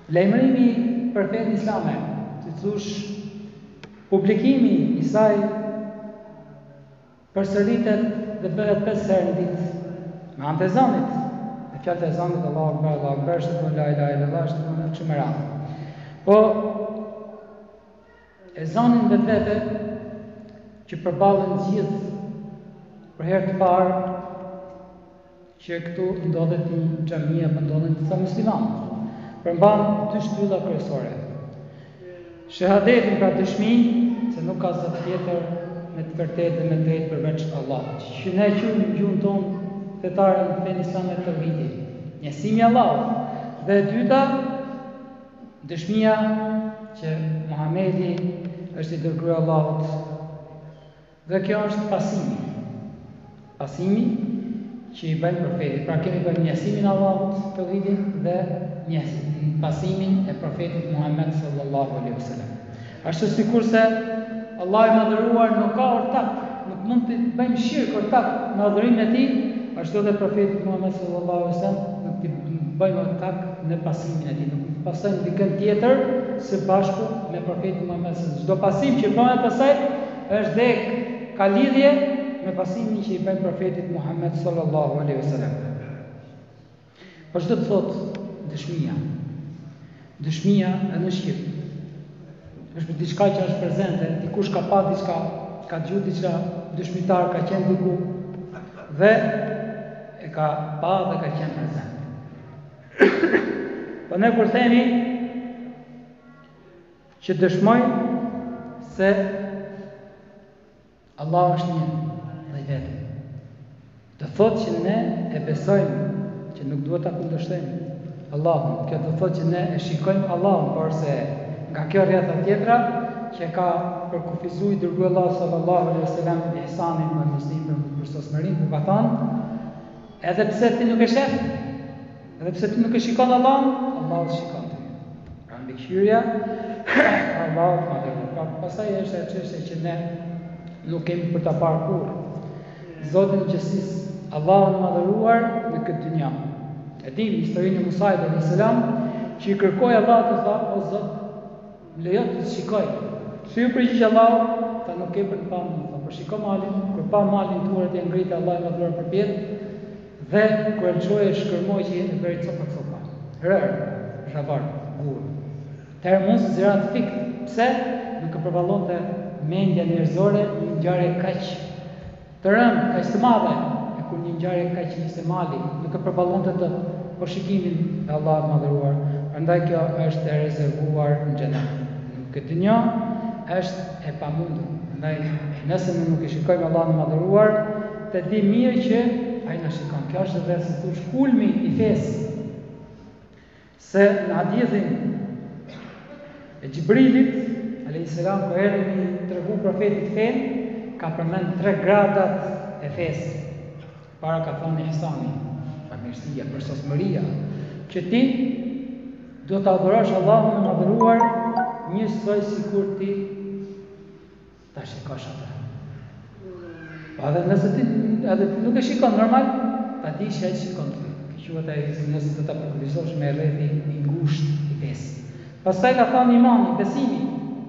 Lajmërimi për fenë islame, si thosh, publikimi i saj përsëritet dhe bëhet 5 herë në ditë, me anë të ezanit. Me fjalët e ezanit, Allahu Akbar, shtë la ilaha illallah, shtë në kështu me radhë. Po, ezanin vetvete që përballen gjithë për herë të parë që këtu ndodhet një xhami apo ndodhen disa muslimanë. Përmban 2 shtylla kryesore. Shahadetin pra dëshmi se nuk ka zot tjetër me të vërtetë dhe me drejtë përveç Allahut. Që ne quajmë në gjuhën tonë fetare në fenë islame tauhidi, njësimi i Allahut. Dhe e dyta, dëshmia që Muhamedi është i dërguar i Allahut. Dhe kjo është pasimi. Pasimi që i bëjmë profetit. Pra kemi bërë njësimin e Allahut tauhidin dhe pasimin e profetit Muhammed sallallahu alaihi wasallam. Ashtu sikurse Allah i madhëruar nuk ka ortak, nuk mund të bëjmë shirk ortak në adhurimin e tij, ashtu edhe profeti Muhammed sallallahu alaihi wasallam nuk të bëjmë ortak në pasimin e tij. Nuk pasojmë dikën tjetër së bashku me profetin Muhammed sallallahu alaihi wasallam. Çdo pasim që bëhet pasaj është dhe ka lidhje me pasimin që i bëjmë profetit Muhammed sallallahu alaihi wasallam. Po çdo të thotë dëshmia. Dëshmia në shqip është për diçka që është prezente, dikush ka pa diçka, ka dëgjuar diçka, dëshmitar ka qenë diku dhe e ka pa dhe ka qenë prezent. Po ne kur themi që dëshmojmë se Allah është një dhe i vetë, të thotë që ne e besojmë që nuk duhet ta kundërshtojmë Allahun. Kjo do thotë që ne e shikojmë Allahun, por se nga kjo rrjeta tjetra që ka përkufizuar i dërguar Allah sallallahu alaihi wasallam ihsanin me muslimin për sosmërinë, ku ka thënë, edhe pse ti nuk e sheh, edhe pse ti nuk e shikon Allahun, Allahu shikon ty. Pra mbikëqyrja Allahu madhëruar. Pastaj është ajo çështje që ne nuk kemi për ta parë kurrë. Zotin e gjësisë, Allahun madhëruar në këtë dynjë. E dim historinë e Musait alayhis salam, që i kërkoi Allahut të tha, o Zot, më lejo të shikoj. Si u përgjigj Allahu, ta nuk ke për të pa mua, por shiko malin, kur pa malin turet e ngritë Allah i madhëruar përpjet, dhe kur e lëshoi shkërmoi që jenë bëri copa. Rër, zhavar, gur. Termos zërat fikt. Pse? Nuk e përballonte mendja njerëzore një ngjarje kaq të rëndë, kaq të madhe. Kur një ngjarje kaq ishte mali, nuk e përballonte të po shikimin e Allahut madhëruar. Prandaj kjo është e rezervuar në xhenet. Në këtë dynjë është e pamundur. Prandaj nëse ne nuk e shikojmë Allahun madhëruar, të di mirë që ai na shikon. Kjo është edhe si thosh kulmi i fesë. Se në hadithin e Gjibrilit alayhis salam kur erdhi tregu profetit fen, ka përmend 3 gradat e fesë. Para ka thonë ihsani, pamirësia, përsosmëria, që ti do të adhurosh Allahun e madhëruar njësoj sikur ti ta shikosh atë. Po edhe nëse ti nuk e shikon normal, ta dish që ai shikon ty. Quhet ai nëse do ta përkufizosh me rrethi i ngushtë i fesë. Pastaj ka thonë imani, besimi.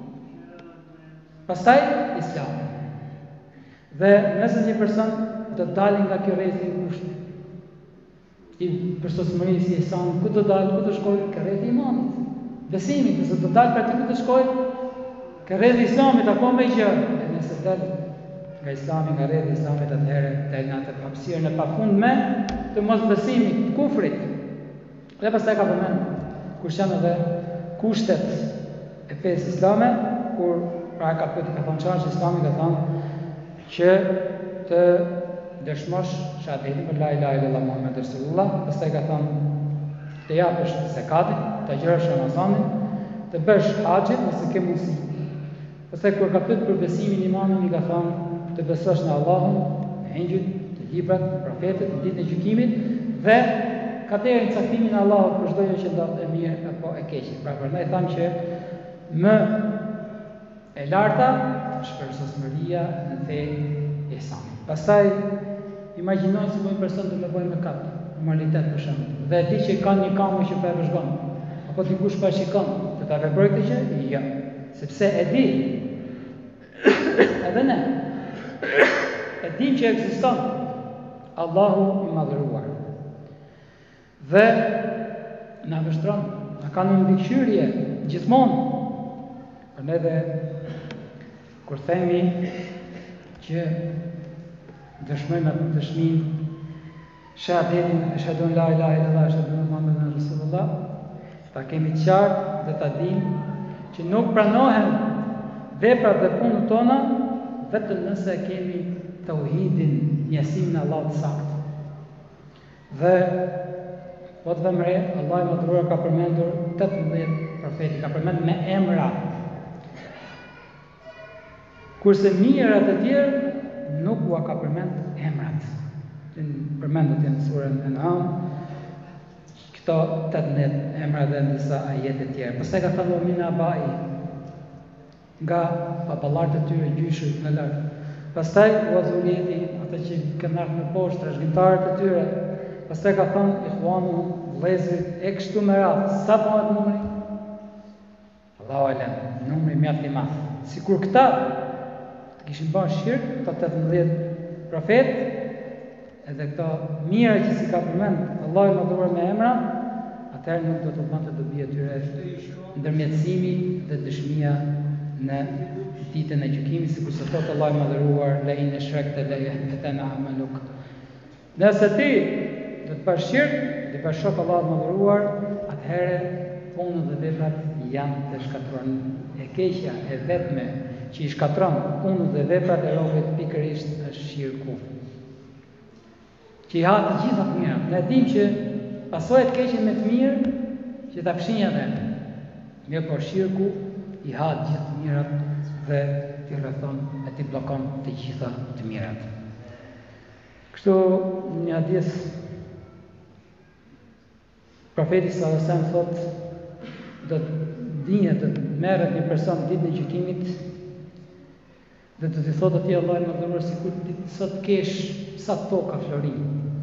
Pastaj Islami. Dhe nëse një person të dalin nga kjo rrethi i ngushtë i përsosmërisë si ihsan, ku do dalë, ku do shkojë, ka rrethi i imanit, besimit, nëse do dalë për aty ku do shkojë, ka rrethi i Islamit apo më gjë, e nëse dal nga Islami, nga rrethi i Islamit, atëherë dal në atë hapësirën e pafundme të mosbesimit, të kufrit. Dhe pastaj ka përmend kur janë edhe kushtet e fesë islame, kur pra ka thonë çfarë Islami ka thënë që të dëshmosh shahadetin për la ilaha illallah Muhammed Rasulullah, pastaj ka thënë të japësh zakatin, të agjërosh Ramazanin, të bësh haxhin nëse ke mundësi. Pastaj kur ka pyetur për besimin imanin, i ka thënë të besosh në Allahun, në engjëjt, të librat, profetët, në ditën e gjykimit dhe ka dhënë në caktimin e Allahut për çdo gjë që ndodh e mirë apo e keqe. Pra prandaj thamë që më e larta është përsosmëria në fe ihsan. Pastaj imagjinoj se një person të më bëjë mëkat, normalitet për shembull, dhe e di që ka një kamë që po e vëzhgon, apo dikush pa shikon, do ta veproj këtë gjë? Jo. Sepse e di. Edhe ne. E dim që ekziston Allahu i madhëruar. Dhe na vështron, na ka në mbikëqyrje gjithmonë. Për ne dhe kur themi që dëshmojmë atë dëshminë shahadetin, ashhadu an la ilaha illallah, ashhadu anna Muhammeden Rasulullah, ta kemi qartë dhe ta dimë që nuk pranohen veprat dhe punët tona vetëm nëse kemi tauhidin, njësimin e Allahut saktë. Dhe po të vëmre, Allah i madhëruar ka përmendur 18 profeti, ka përmendur me emra. Kurse mirat e tjerë nuk ua ka përmend emrat. Përmendet në surën An'am këto 18 emra dhe në disa ajete tjerë. Pastaj ka thënë min abai, nga baballarët e tyre gjyshërit në lart. Pastaj wa dhurriyyati, ata që kanë ardhur në poshtë, trashëgimtarët e tyre. Pastaj ka thënë ikhwanu, vëllezërit e kështu me radhë. Sa bëhet numri? Allahu alem, numri mjaft i madh. Sikur këta të kishin bërë shirk, këta 18 profet, edhe këta mira që si ka përmend Allahu i madhëruar me emra, atëherë nuk do të bënte dobi atyre ndërmjetësimi dhe dëshmia në ditën e gjykimit, sikur se thotë Allahu i madhëruar la in ashrakta la yahbatana amaluk. Nëse ti do të bësh shirk, të bashkon Allahu i madhëruar, atëherë punët dhe veprat janë të shkatruar. E keqja e vetme që i shkatron punët dhe veprat e robët pikërisht është shirku. Që i ha të gjitha të mirat. Ne dim që pasojat keqen me të mirë që ta fshinja dhe. Mirë po shirku i ha të gjitha të mirat dhe t'i rrethon e t'i bllokon të gjitha të mirat. Kështu një hadith profeti sallallahu alajhi wasallam thotë do të dinjet të merret një person ditën e gjykimit dhe do t'i thotë atij Allahu më dhuroj sikur sot kesh sa toka florin.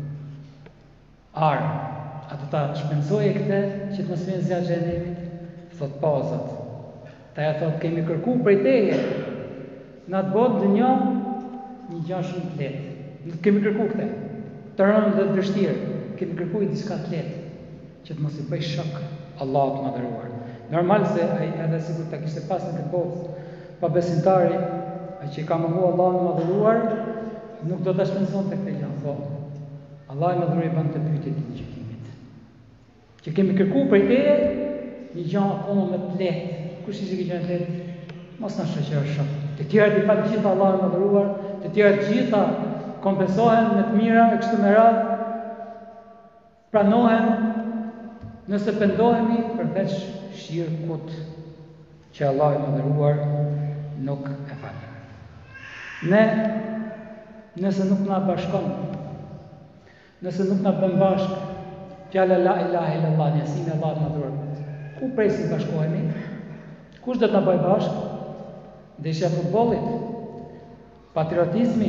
A do ta shpenzoje këtë që të mos vjen zjarri i xhenemit? Thot po Zot. Ta ja thot kemi kërkuar prej teje në atë botë dënjo një gjë shumë të lehtë. Nuk kemi kërkuar këtë. Të rëndë dhe të vështirë. Kemi kërkuar diçka të lehtë që të mos i bëj shok Allahut të madhëruar. Normal se ai edhe sikur ta kishte pas në këtë botë pa besimtari, ai që ka mohuar Allahun të madhëruar, nuk do ta shpenzonte këtë gjë. Po Allah i madhëruar i bën të pyetje të gjykimit. Që kemi kërkuar prej teje një gjë akoma më të lehtë. Kush ishte kjo gjë e lehtë? Mos na shoqërosh shok. Të tjerat i fal gjitha Allah i madhëruar, të tjerat gjitha kompensohen me të mira e kështu me radhë. Pranohen nëse pendohemi përveç shirkut që Allah i madhëruar nuk e fal. Ne nëse nuk na bashkon, nëse nuk na bën bashk fjala la ilaha illallah, njësimi i Allahut madhëruar, ku presim bashkohemi? Kush do të na bëjë bashk? Ndeshja e futbollit, patriotizmi,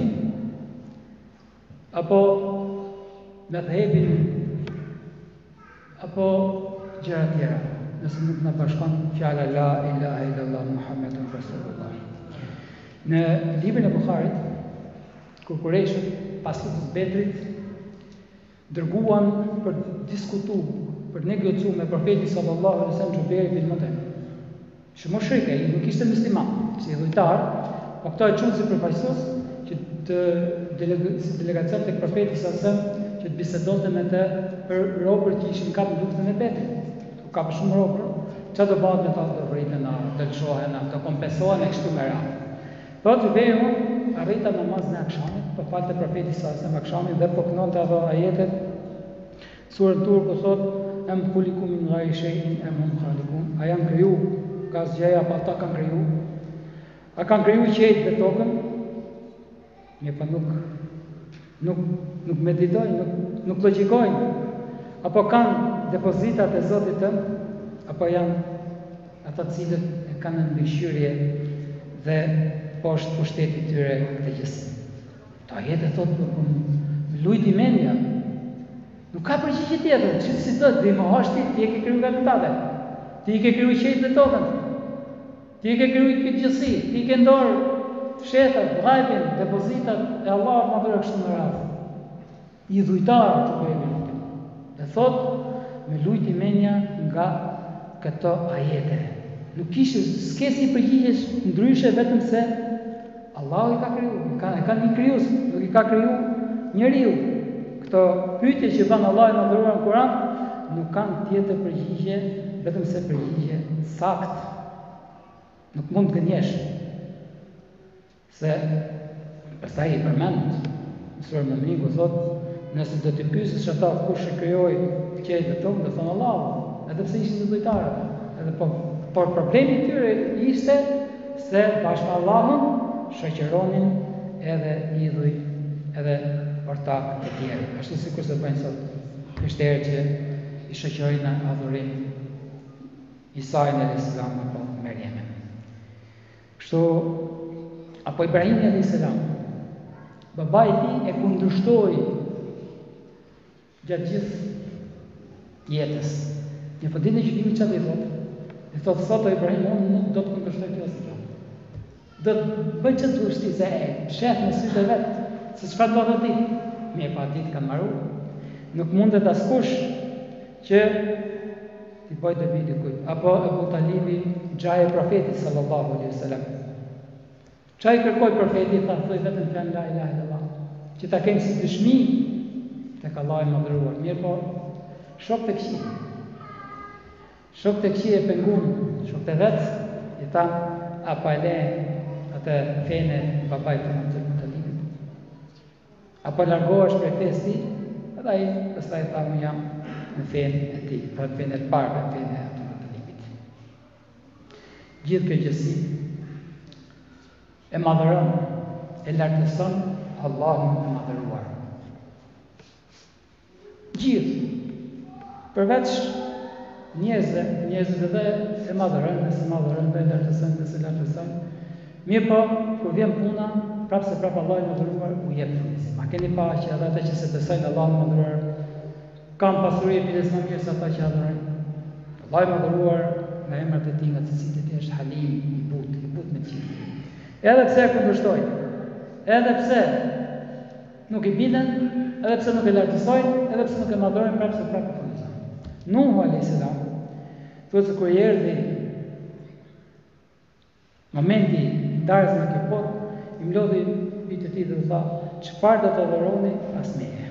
apo medhhebin, apo gjëra tjera, nëse nuk na bashkon fjala la ilaha illallah Muhammedun Rasulullah. Në librin e Buharit, kur Kurejshët pas lutjes Bedrit dërguan për diskutu, për negociu me profetin sallallahu alaihi wasallam Xhubeir ibn Mut'im. Shumë shrike, ai nuk ishte musliman, si dhujtar, po këto e quhen si përfaqësues që të delegacion tek profeti sallallahu alaihi wasallam që të bisedonte me të për robërit që ishin kapur në luftën e Bedrit. U kapë shumë robër, çfarë do bëhet me ta, do vriten, do lëshohen, do kompensohen e kështu me radhë. Po Xhubeir arrita namazin e akşamit, po falte profeti sallallahu alaihi wasallam akşamit dhe po kënonte ato ajetet surën Tur ku thot am khulikum min ghayri shay'in am hum khaliqun, a jam kriju ka zgjeja apo ata kanë kriju? A kanë kriju qiejt dhe tokën? Ne pa nuk meditojnë, nuk logjikojnë. Apo kanë depozitat e Zotit tënd, apo janë ata të cilët e kanë në mbikëqyrje dhe poshtë pushtetit tyre këtë gjësi. Ta jetë thotë lujti mendja. Nuk ka përgjigje tjetër, që si thotë, dhe më hashti, ti e ke kriju vetë tate. Ti I ke kriju qiellin dhe tokën. Ti I ke kriju këtë gjësi. Ti I ke ndorë fshetat, ghaibin, depozitat e Allahut madhore kështu me radhë. I dhujtarë të bëjmë lutin. Dhe thot, me lujti menja nga këto ajete. Nuk kishë, s'kesi përgjigjesh ndryshe vetëm se Allahu I ka kriju. E ka një krijues, nuk I ka kriju njeriu. Këto pyetje që bën Allahu I madhëruar në Kur'an nuk kanë tjetër përgjigje vetëm se përgjigje sakt. Nuk mund të gënjesh. Se pastaj I përmend në surën Naml ku thotë, nëse do të pyesësh ata kush e krijoi qiellin dhe tokën, do thonë Allahu, edhe pse ishin të dhujtarë. Edhe por problemi I tyre ishte se bashkë me Allahun shoqëronin edhe idhuj edhe ortak të tjerë. Ashtu sikur se bëjnë sot krishterët që I shoqërojnë në adhurim Isajin alayhis salam apo Merjemen. Kështu apo Ibrahimi alayhis salam, babai I tij e kundërshtoi gjatë gjithë jetës. Një po ditë që kimi çfarë I thotë? I thotë sot Ibrahim unë nuk do të kundërshtoj kjo asgjë. Do të bëj që të ushti se shef në sytë e vetë, se çfarë do të di. Mirë pa ditë kanë marru. Nuk mundet askush që t'i bëj dobi dikujt. Apo Ebu Talibi, xhaja e profetit sallallahu alaihi wasallam. Çfarë kërkoi profeti, tha thoj vetëm fjalën la ilaha illallah, që ta kemi si dëshmi tek Allahu I madhëruar. Mirë po, shok të këqij. Shok të këqij e pengun, shok të vetë, I tha apo e le atë fene babait të Ebu Talibit. Apo largohesh prej fesë ti, edhe ai pastaj tha unë jam në fenë e tij, pra në fenë e parë, në fenë e Ebu Talibit. Gjithë kjo gjësi e madhëron, e lartëson Allahun e madhëruar. Gjithë, përveç njerëzve edhe e madhërojnë, dhe se madhërojnë, dhe e lartësojnë, dhe se lartësojnë. Mirë po, kur vjen puna, prapë se prapë Allah I madhëruar u jep frutis. Ma keni pa që edhe ata që se besojnë Allah I madhëruar, kanë pasuri e biles më mirë se ata që adhurojnë. Allah I madhëruar nga emrat e tij, nga cilësitë e tij është Halim, I but me gjithë. Edhe pse e kundërshtojnë, edhe pse nuk I binen, edhe pse nuk e lartësojnë, edhe pse nuk e madhërojnë, prapë se prapë frutis. Nuhu alayhis salam, thotë se kur erdhi momenti I ndarjes nga kjo botë, I mlodhi bijtë e tij dhe u tha, çfarë do të adhuroni pas meje?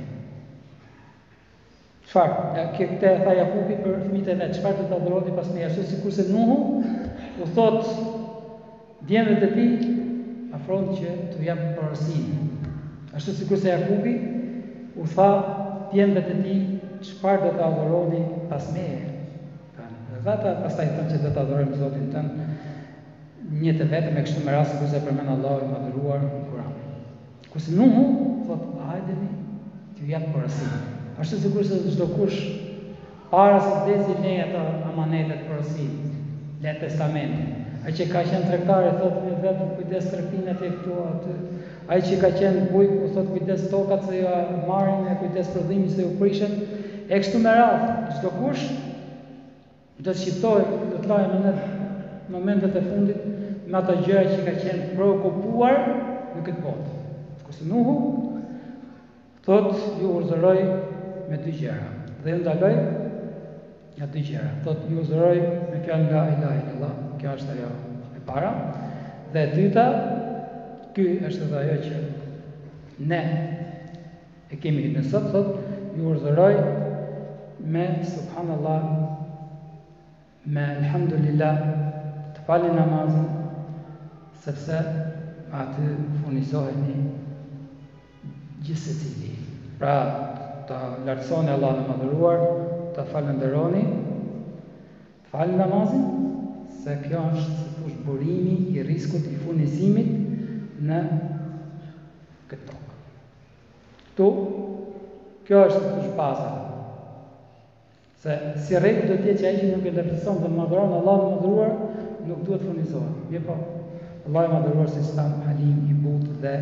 Çfarë? Këtë tha Jakubi për fëmijët e vet, çfarë do të adhuroni pas meje? Ashtu sikurse Nuhu u thot djemvët e tij, afron që t'u jap porosinë. Ashtu sikurse Jakubi u tha djemvët e tij, çfarë do të adhuroni pas meje? Dhe ata pastaj thonë që do të adhurojmë Zotin tënë një të vetëm e kështu me rast kurse përmend Allahu I madhëruar në Kur'an. Kurse Nuhu thotë, hajdeni t'ju jap porosinë. Ashtu sikurse çdo kush para se të vdesë lej ato amanetet porosinë, le testamentin. Ai që ka qenë tregtar thotë vetëm kujdes tregtinat e këtu aty. Ai që ka qenë bujk u thotë kujdes tokat se jo marrin, kujdes prodhimin se u prishen. E kështu me radhë, çdo kush do të shqiptoj, do të lajë në momentet e fundit me ato gjëra që ka qenë preokupuar në këtë botë. Kurse Nuhu thotë ju urdhëroj me dy gjëra. Dhe ju ndaloj nga dy gjëra. Thotë ju urdhëroj me fjalën la ilaha illallah, kjo është ajo e para. Dhe e dyta, ky është edhe ajo që ne e kemi në sot, thotë ju urdhëroj me subhanallah, me alhamdulillah, të falni namazin, sepse aty furnizoheni gjithë secili. Pra, të lartësoni Allahun e madhëruar, të falenderoni, të falni namazin, se kjo është burimi I riskut I furnizimit në këtë tokë. Këtu, kjo është baza. Se si rregull do të jetë që ai që nuk e lartëson dhe madhëron Allahun e madhëruar, nuk duhet furnizohet. Mirë po, Allahu I madhëruar si stan Halim I butë dhe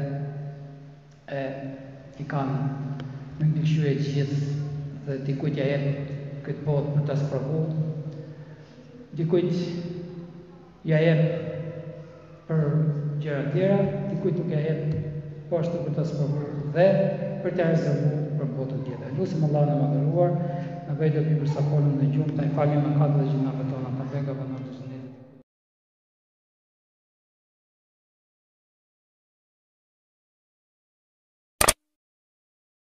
I kanë në ndryshye gjithë dhe dikujt ja jep këtë botë për ta sprovuar. dikujt ja jep për gjëra tjera, dikujt nuk ja jep poshtë për të sprovuar dhe për të rezervuar për botën tjetër. Lutim Allahun e madhëruar, na bëjë dobi për sa folëm dhe gjumë, ta i falim mëkatet dhe gjunafet tona.